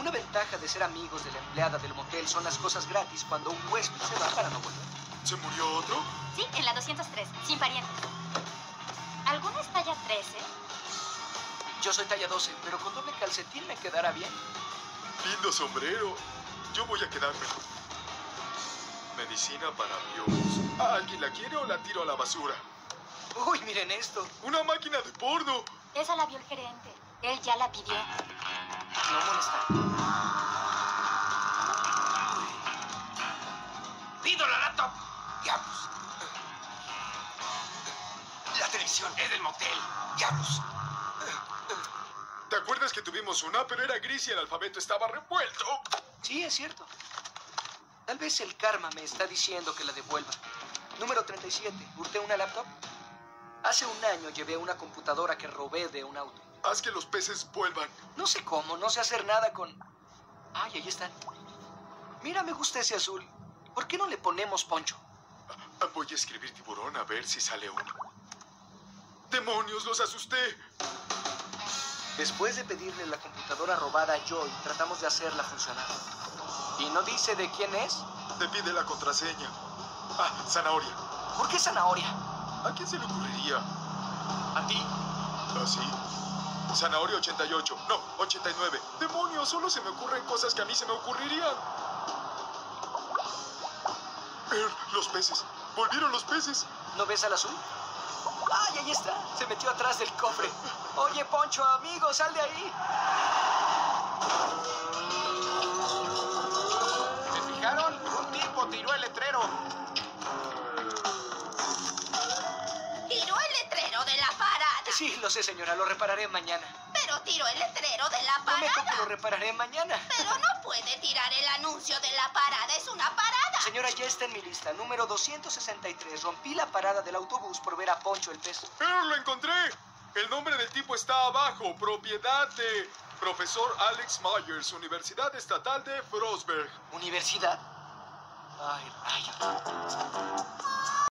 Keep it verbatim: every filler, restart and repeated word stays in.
Una ventaja de ser amigos de la empleada del motel son las cosas gratis cuando un huésped se va para no volver. ¿Se murió otro? Sí, en la doscientos tres, sin parientes. ¿Alguna es talla trece? Yo soy talla doce, pero con doble calcetín me quedará bien. Lindo sombrero. Yo voy a quedarme. Medicina para biólogos. ¿Alguien la quiere o la tiro a la basura? Uy, miren esto. ¡Una máquina de porno! Esa la vio el gerente. Él ya la pidió. No molesta. ¡Pido la laptop! ¡Diablos! La televisión es del motel. ¡Diablos! ¿Te acuerdas que tuvimos una, pero era gris y el alfabeto estaba revuelto? Sí, es cierto. Tal vez el karma me está diciendo que la devuelva. Número treinta y siete. ¿Hurté una laptop? Hace un año llevé una computadora que robé de un auto. Haz que los peces vuelvan. No sé cómo, no sé hacer nada con... Ay, ahí están. Mira, me gusta ese azul. ¿Por qué no le ponemos poncho? Ah, voy a escribir tiburón a ver si sale uno. ¡Demonios, los asusté! Después de pedirle la computadora robada a Joy, tratamos de hacerla funcionar. ¿Y no dice de quién es? Te pide la contraseña. Ah, zanahoria. ¿Por qué zanahoria? ¿A quién se le ocurriría? ¿A ti? ¿Ah, sí? Zanahoria ochenta y ocho. No, ochenta y nueve. ¡Demonios! Solo se me ocurren cosas que a mí se me ocurrirían. Er, los peces. ¡Volvieron los peces! ¿No ves al azul? ¡Ay, ahí está! Se metió atrás del cofre. Oye, Poncho, amigo, sal de ahí. ¿Se fijaron? Un tipo tiró el letrero. Tiró el letrero de la parada. Sí, lo sé, señora. Lo repararé mañana. Pero tiró el letrero de la Prometo que lo parada. repararé mañana. Pero no puede tirar el anuncio de la parada. Es una parada. Señora, ya está en mi lista. Número doscientos sesenta y tres. Rompí la parada del autobús por ver a Poncho el pez. ¡Er, lo encontré! El nombre del tipo está abajo. Propiedad de profesor Alex Myers, Universidad Estatal de Frostburg. ¿Universidad? Ay, rayos.